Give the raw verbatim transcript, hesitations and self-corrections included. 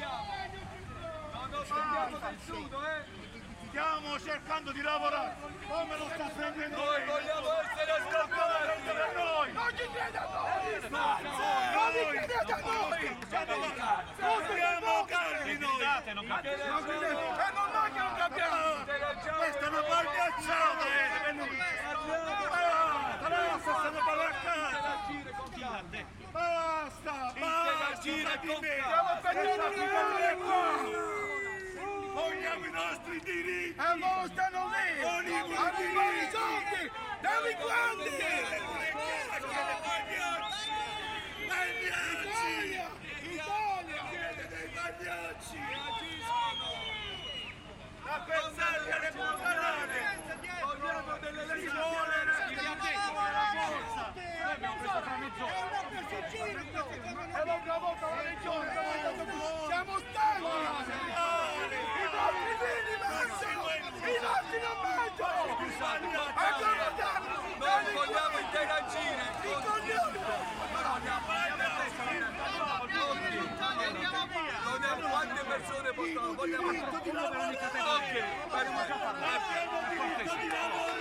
Non scendiamo del sudo, eh! Stiamo cercando di lavorare, come lo sta prendendo Noi vogliamo essere ascoltati! per noi! Non ci crede a noi! Non ci credete a noi! Siamo calmi noi! È normale che non capiamo! Questa è una pagliacciata! Basta, stanno baraccando! Basta! Basta! Siamo per qua! Vogliamo i nostri diritti! E loro stanno lì! Arrivano i soldi! Delinquenti! Pagliacci! Italia! Siete dei pagliacci! La pensate alle buonanane! Vogliamo delle Si leggi! vuole la forza! È una presa in giro! È l'altra volta la legione! Siamo stanchi! I nostri figli mangiano! I nostri non mangiano! Noi vogliamo interagire! I coglioni! Non è quante persone possono, vogliamo... Diritto di lavorare! Ok, Abbiamo diritto di lavorare!